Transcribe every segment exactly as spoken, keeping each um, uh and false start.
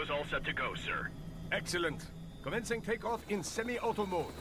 is all set to go, sir. Excellent. Commencing takeoff in semi-auto mode.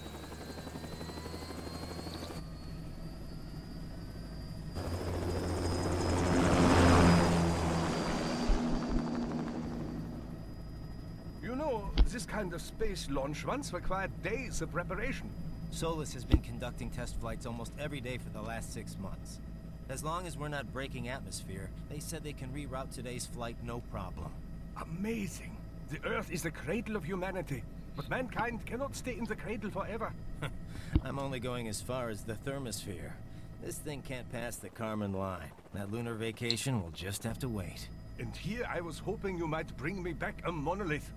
You know, this kind of space launch once required days of preparation. Solus has been conducting test flights almost every day for the last six months. As long as we're not breaking atmosphere, they said they can reroute today's flight no problem. Amazing. The Earth is the cradle of humanity, but mankind cannot stay in the cradle forever. I'm only going as far as the thermosphere. This thing can't pass the Kármán line. That lunar vacation will just have to wait. And here I was hoping you might bring me back a monolith.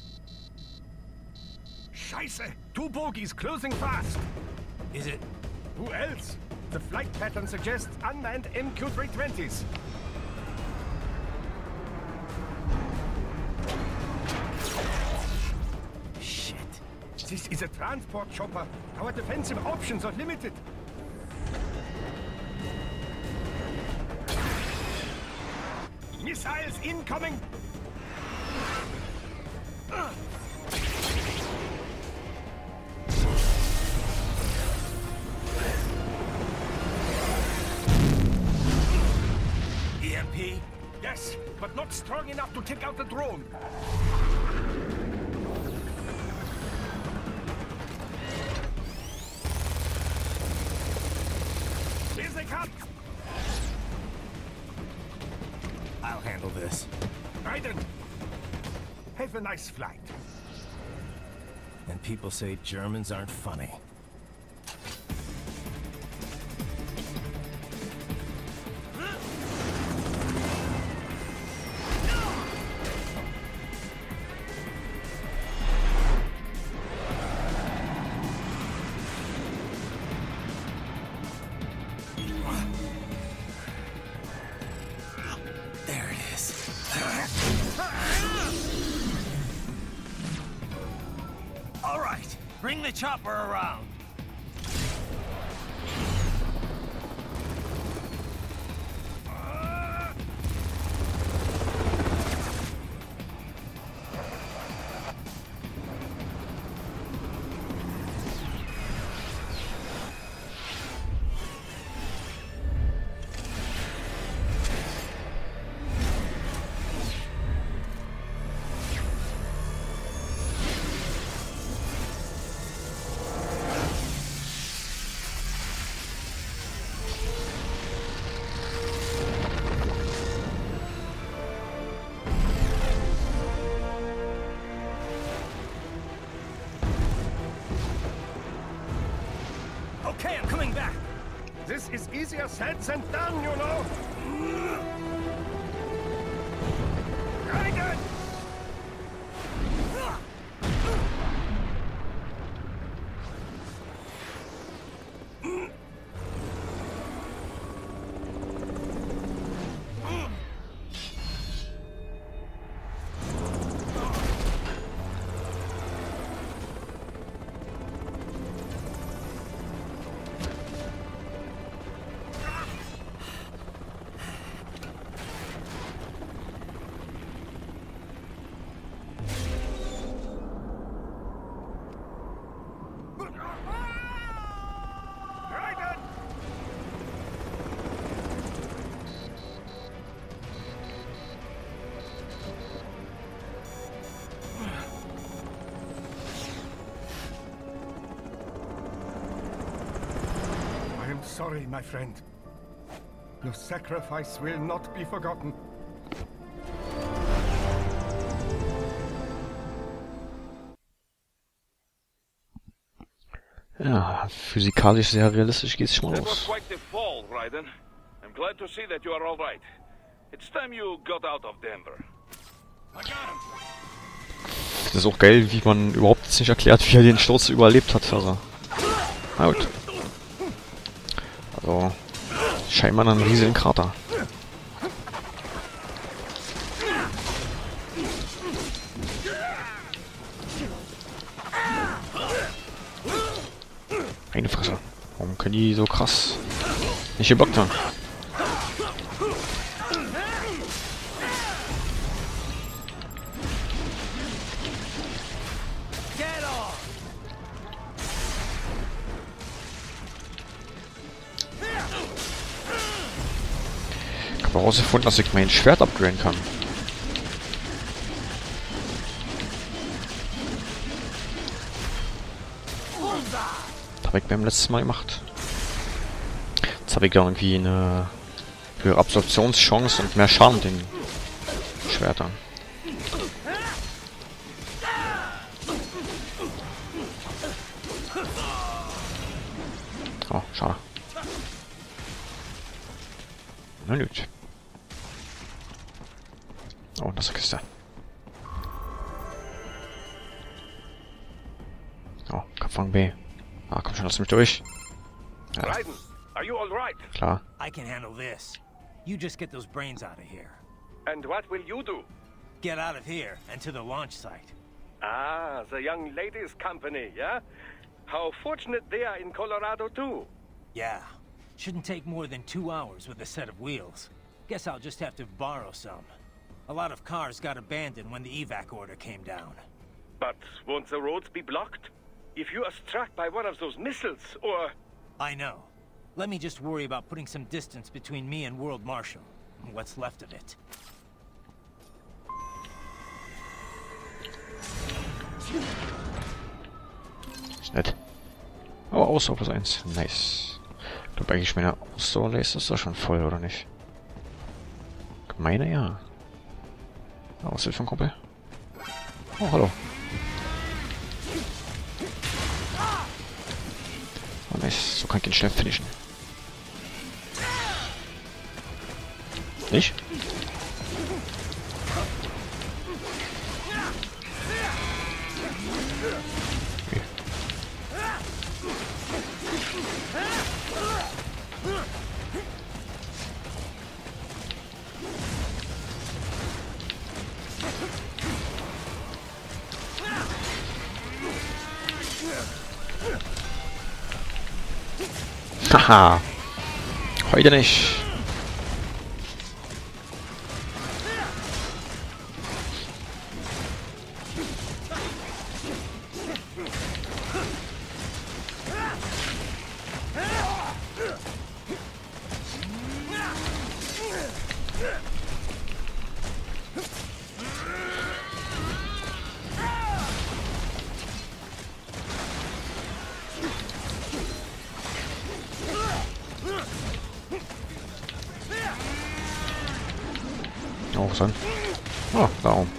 Scheiße! Two bogies closing fast! Is it? Who else? The flight pattern suggests unmanned M Q three twenties. Shit. This is a transport chopper. Our defensive options are limited. Missiles incoming! Uh. E M P? Yes, but not strong enough to take out the drone. Here they come! I'll handle this. Raiden! Have a nice flight. And people say Germans aren't funny. There it is. All right, bring the chopper around. Okay, I'm coming back. This is easier said than done, you know. Raiden! Sorry, my friend. Your sacrifice will not be forgotten. Ja, physikalisch sehr realistisch geht's schon mal That was aus. quite the fall, Raiden. I'm glad to see that you are all right. It's time you got out of Denver. I got him. Das ist auch geil, wie man überhaupt jetzt nicht erklärt, wie er den Sturz überlebt hat. Also, na gut. Also, scheinbar einen riesigen Krater. Eine Fresse. Warum können die so krass nicht gebockt haben? habe herausgefunden, dass ich mein Schwert upgraden kann. Das habe ich beim letzten Mal gemacht. Jetzt habe ich irgendwie eine höhere Absorptionschance und mehr Schaden mit den Schwertern. Oh, schade. Na gut. Oh, das ist eine Kiste. Oh, Kampfang B. Ah, komm schon, lass mich durch. Ja, Raiden, are you all right? klar. I can handle this. You just get those brains out of here. And what will you do? Get out of here and to the launch site. Ah, the young ladies' company, yeah? How fortunate they are in Colorado, too. Yeah. Shouldn't take more than two hours with a set of wheels. Guess I'll just have to borrow some. A lot of cars got abandoned when the evac order came down. But won't the roads be blocked? If you are struck by one of those missiles, or... I know. Let me just worry about putting some distance between me and World Marshal. What's left of it. Ist nett. Aber Ausdauer plus eins. Nice. Ich glaube eigentlich, meine Ausdauerleiste ist da schon voll, oder nicht? Ich meine ja. Oh, was ist das für ein Kumpel? Oh, hallo. Oh, nice. So kann ich ihn schnell finishen. Nicht? Okay. Haha. Heute nicht. Oh, was denn? Oh, darum.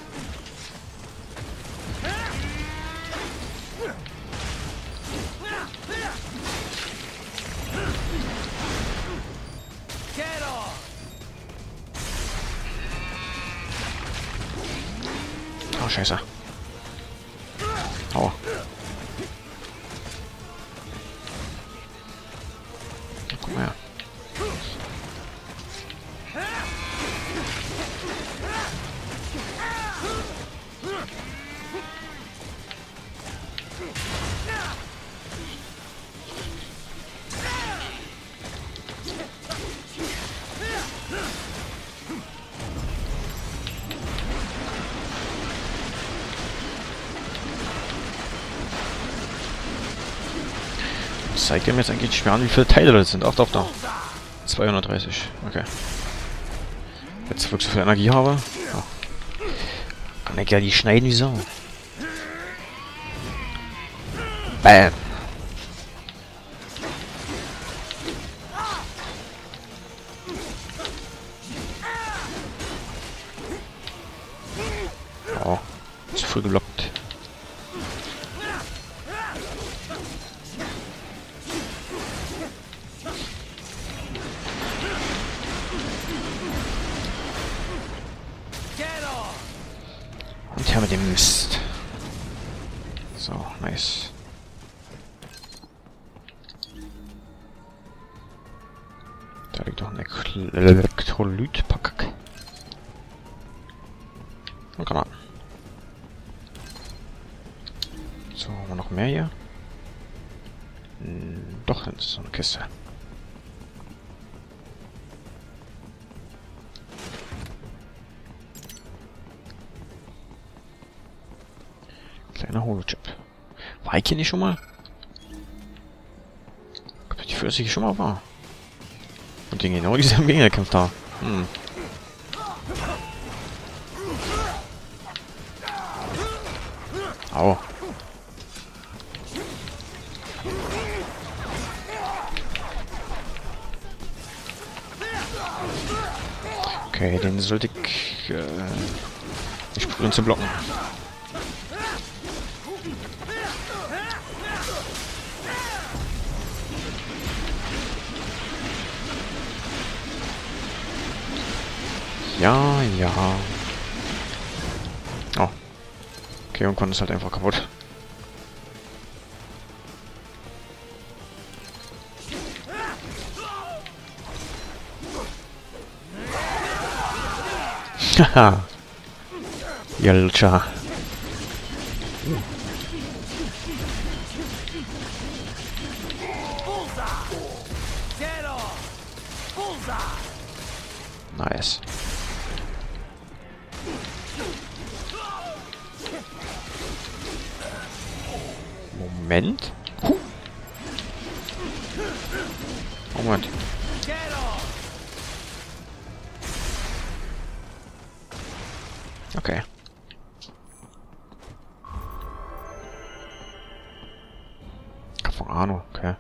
Oh, scheiße. Aua. Komm her. Zeigt er mir jetzt eigentlich nicht mehr an, wie viele Teile das sind. Ach doch, da. zweihundertdreißig. Okay. Jetzt, wo ich so viel Energie habe. Ja. Kann ich ja die schneiden wie Sau. Bam. Oh. Ist voll geblockt. Und her mit dem Mist. So, nice. Da liegt doch ein Elektrolytpack. Oh, kann man. So, haben wir noch mehr hier? Hm, doch, das ist so eine Kiste. Kleiner Holochip. War ich hier nicht schon mal? Ich glaube, die Füße hier schon mal war. Und den genau dieselben Gegner kämpft da. Hm. Au. Okay, den sollte ich äh, nicht probieren zu blocken. Ja, ja. Oh. Okay, und konnte es halt einfach kaputt. Haha. Ihr Lutscher. Nice. Moment. Huh. Oh, Moment. Okay. Keine Ahnung, okay.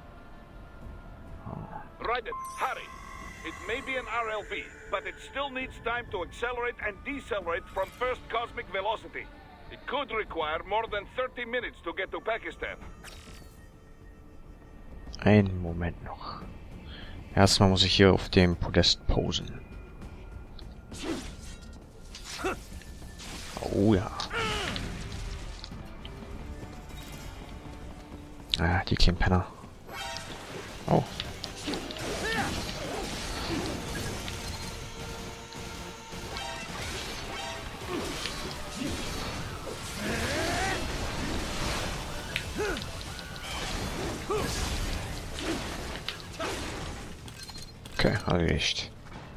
Right it, hurry. It may be an R L V, but it still needs time to accelerate and decelerate from first cosmic velocity. It could require more than thirty minutes to get to Pakistan. Einen Moment noch. Erstmal muss ich hier auf dem Podest posen. Oh ja. Ah, die kleinen Penner. Oh. Okay, erledigt.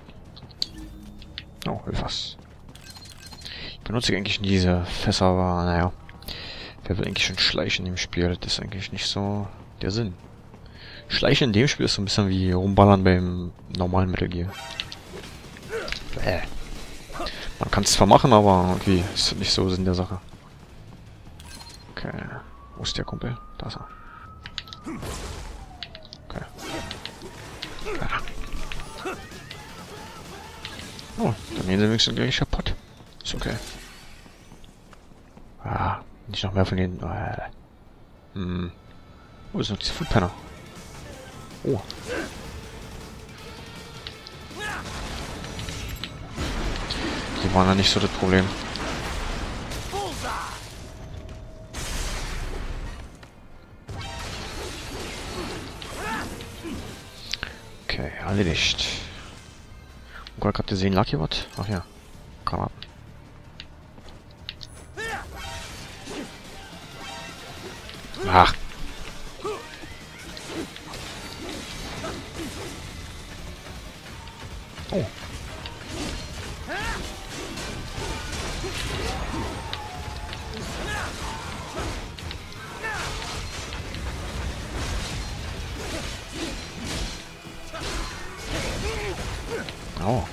Oh, was? Ich benutze eigentlich nie diese Fässer, aber naja. Wer will eigentlich schon schleichen im Spiel? Das ist eigentlich nicht so der Sinn. Schleichen in dem Spiel ist so ein bisschen wie rumballern beim normalen Metal Gear. Bäh. Man kann es zwar machen, aber irgendwie ist nicht so Sinn der Sache. Okay. Wo ist der Kumpel? Da ist er. Okay. Ja. Oh, dann gehen sie wenigstens gleich kaputt. Ist okay. Ah, nicht noch mehr von denen. Äh. Hm. Wo ist noch diese Foodpenner? Oh. Die waren ja nicht so das Problem. Okay, erledigt. Oh Gott, habt ihr gesehen, Lucky was? Ach ja. Granaten. Ach. Oh. Oh.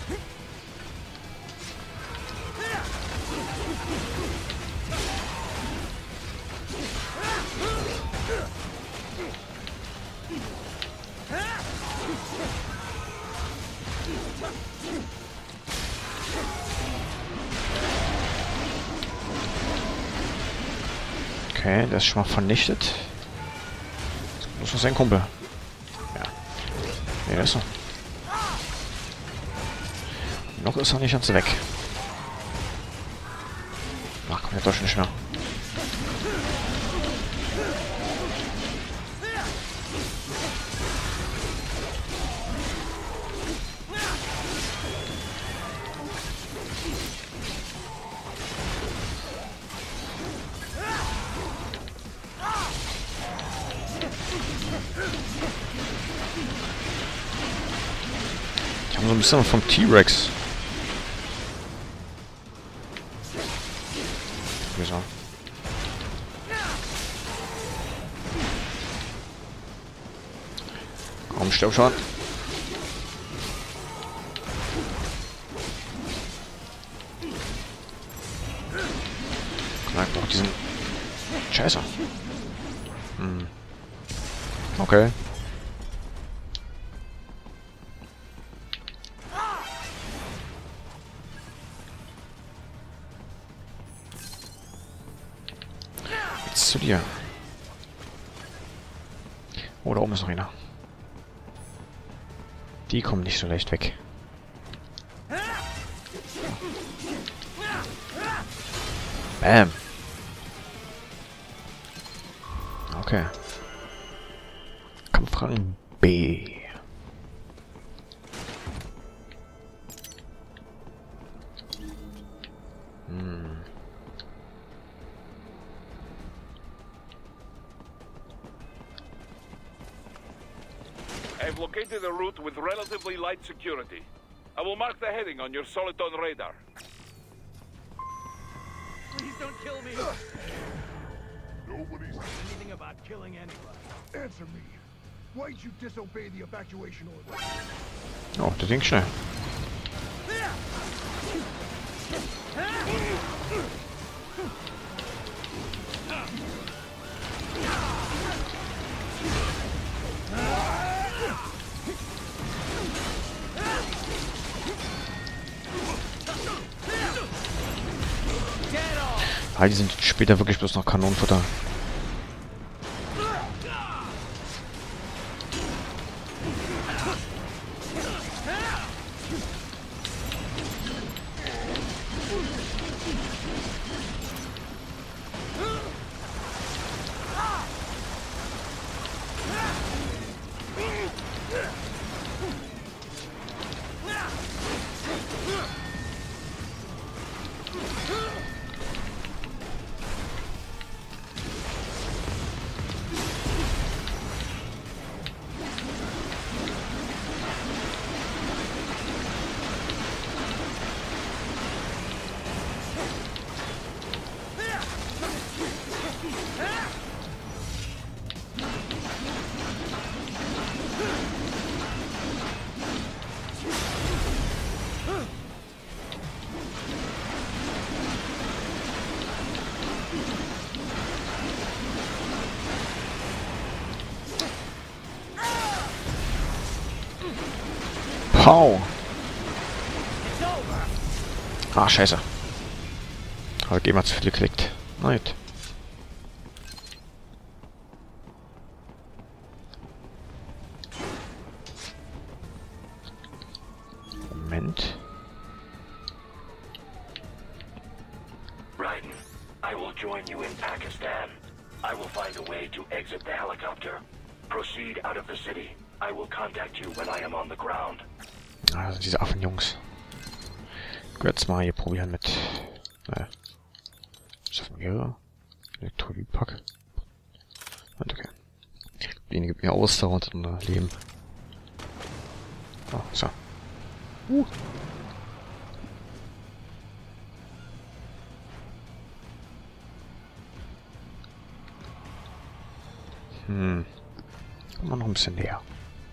Okay, der ist schon mal vernichtet. Muss noch sein Kumpel. Ja. Nee, der ist noch. Noch ist er nicht ganz weg. Ach, kommt ja doch schon nicht mehr. Die haben so ein bisschen vom T-Rex. Wieso? Komm, stirb schon. Hm. Okay. Jetzt zu dir. Oh, da oben ist noch einer. Die kommen nicht so leicht weg. Bam. Okay. Kampfrang B. Hm. I've located a route with relatively light security. I will mark the heading on your Soliton radar. Please don't kill me. Nobody's Anything about killing anybody. answer me. Why'd you disobey the evacuation order? Oh, das ging schnell. Ah, die sind später wirklich bloß noch Kanonenfutter. Pow! Ah, scheiße. Habe ich immer zu viel geklickt. Nein. Moment. Raiden, I will join you in Pakistan. I will find a way to exit the helicopter. Proceed out of the city. I will contact you when I am on the ground. Also diese Affenjungs. Jetzt mal hier probieren mit. Äh, schaffen wir Elektrolytpack. Und okay. Die gibt mir Ausdauer und ein Leben. Oh, so. Uh. Hm. Kommen wir noch ein bisschen näher.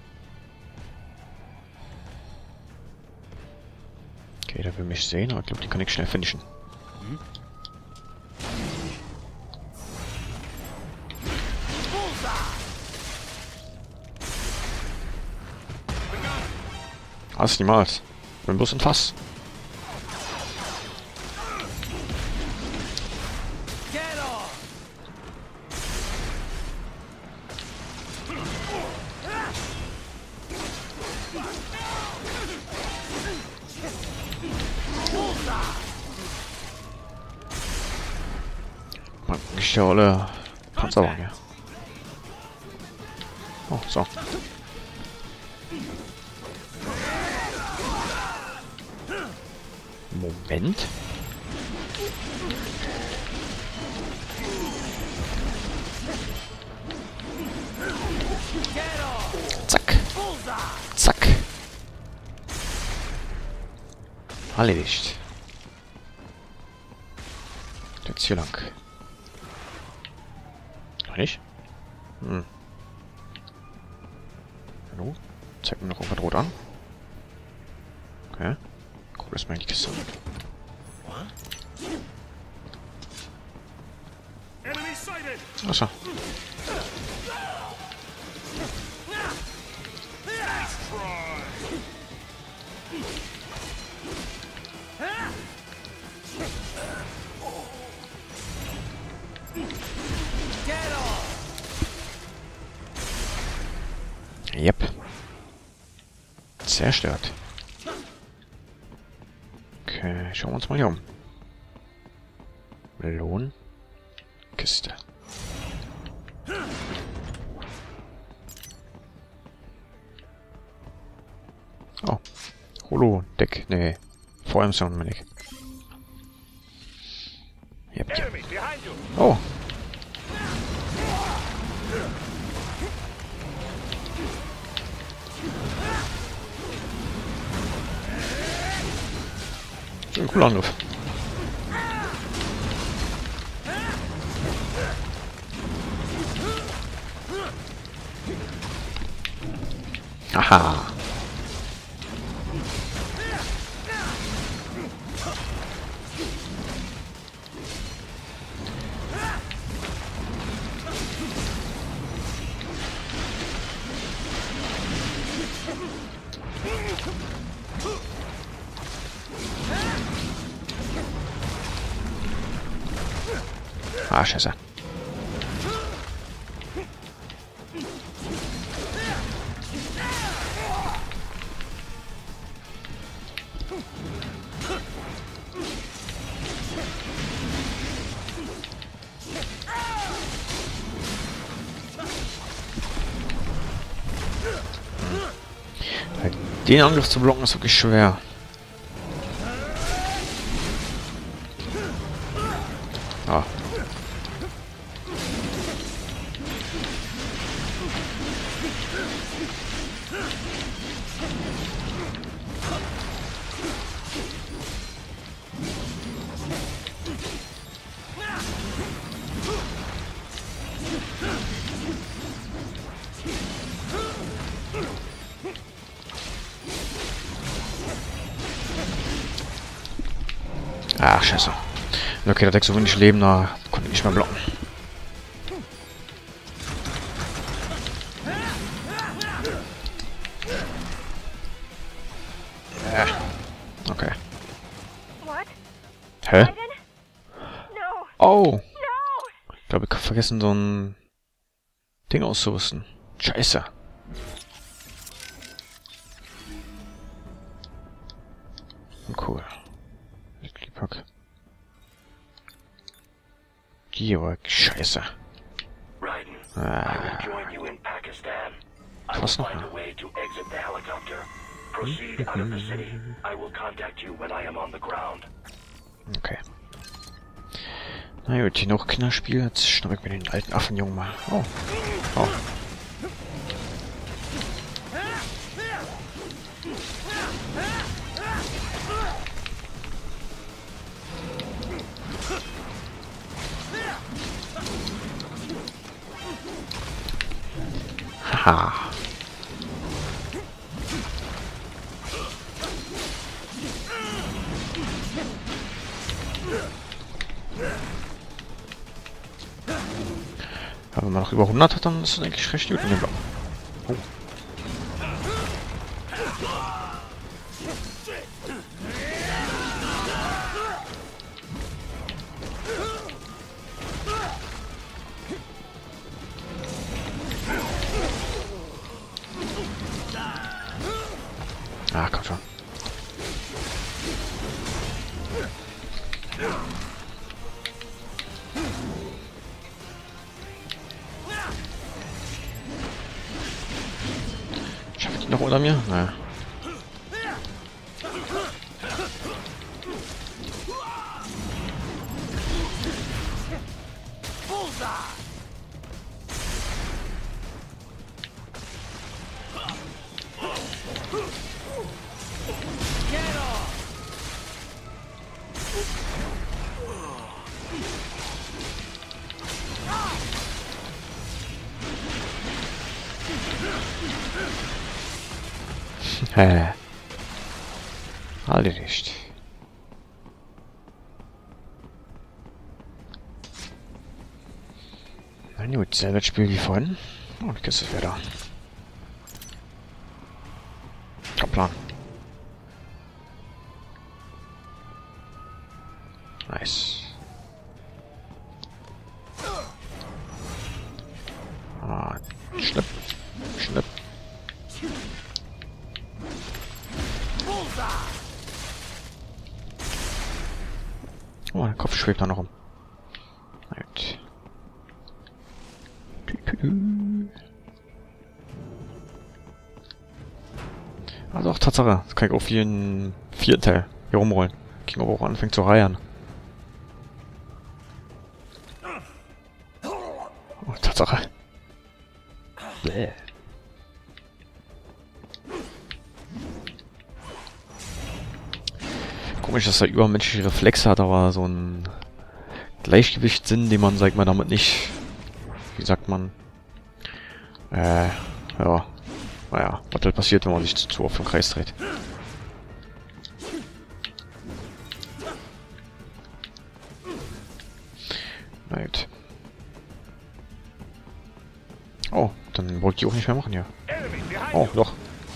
Okay, der will mich sehen, aber ich glaube, die kann ich schnell finishen. Hm? Was? Niemals. Ich bin bloß ein Fass. Ich der olle Panzerwagen hier. Oh, so. Moment. Zack. Zack. Erledigt. Jetzt hier lang. Noch nicht? Hm. Hallo? Zeigt mir noch irgendwas rot an. Okay. Guck erstmal in die Kiste. Achso. Yep. Zerstört. Okay, schauen wir uns mal hier um. Melonen. Kiste. Oh. Holodeck. Nee. Vor allem Sound, meine ich. Yep, yep. Enemy behind you. Oh. Ein cooler Angriff. Aha. Ah, scheiße. Den Angriff zu blocken ist wirklich schwer. Ah. Ach, scheiße. Okay, der hat so wenig Leben, da konnte ich nicht mehr blocken. Äh. Okay. Hä? Oh! Ich glaube, ich habe vergessen, so ein Ding auszurüsten. Scheiße. Cool. Pack. Die war scheiße. Ah. Was noch? Okay. Na gut, hier noch Kinderspiel. Jetzt schnapp ich mir den alten Affenjungen mal. Oh. Oh. Haha. Ja, wenn man noch über hundert hat, dann ist das eigentlich recht gut in dem Block. Oh. Ah, komm schon. Schafft die noch unter mir? Naja. Hä? Erledigt. Na gut, selber Spiel wie vorhin. Oh, die Kiste ist wieder da. Kein Plan. Nice. Ah, schnipp, schnipp, Oh, der Kopf schwebt da noch rum. Right. Also auch Tatsache, das kann ich auch wie ein vierten Teil hier rumrollen. Ging aber auch anfängt zu reiern. Oh, Tatsache. Bäh. Komisch, dass er übermenschliche Reflexe hat, aber so ein Gleichgewichtssinn, den man, sag ich mal, damit nicht, wie sagt man, äh, ja, naja, was halt passiert, wenn man sich zu oft im Kreis dreht. Na gut. Oh, dann wollte ich auch nicht mehr machen, ja. Oh, doch.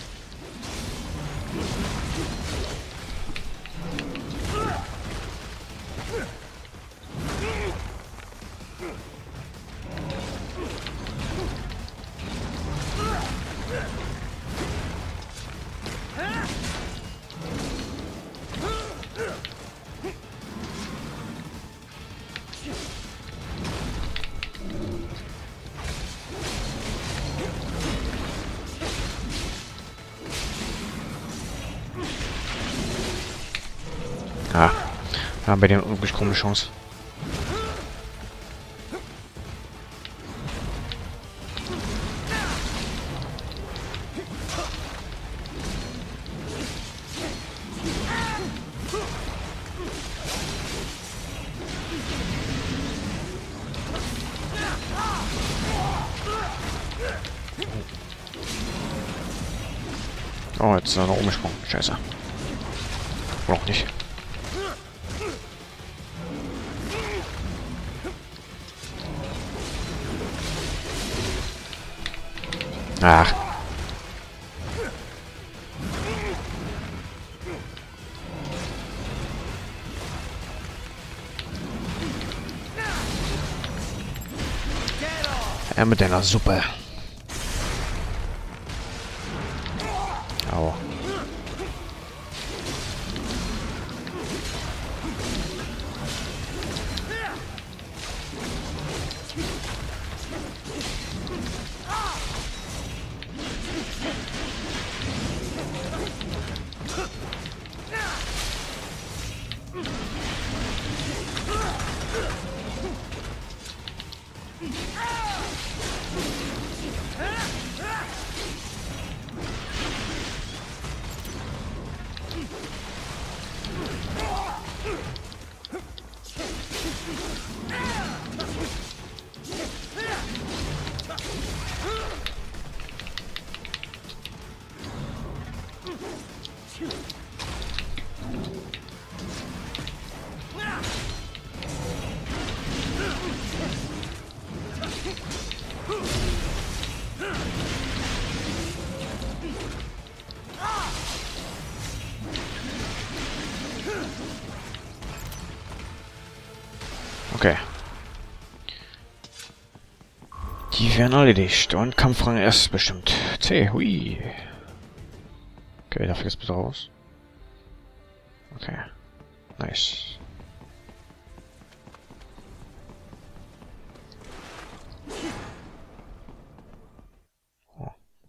Ah, ja, bei denen wirklich krumme Chance. Oh, jetzt ist er noch umgesprungen. Scheiße. Oder auch nicht. Ach. Ja, mit deiner Suppe. Au. Okay. Die werden erledigt. Und Kampfrang erst bestimmt. C, hui. Okay, dafür geht's bitte raus. Okay. Nice. Oh.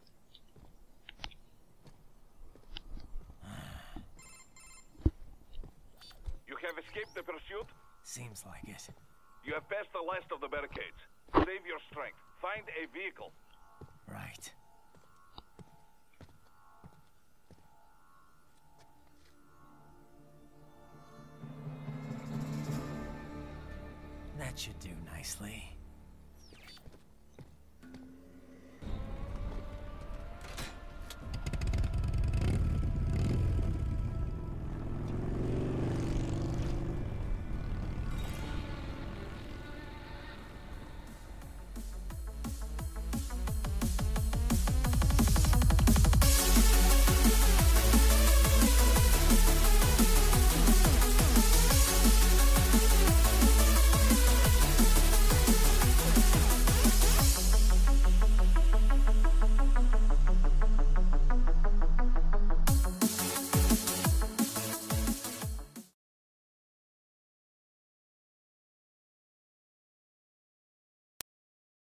You have escaped the pursuit? Seems like it. You have passed the last of the barricades. Save your strength. Find a vehicle. Right. That should do nicely.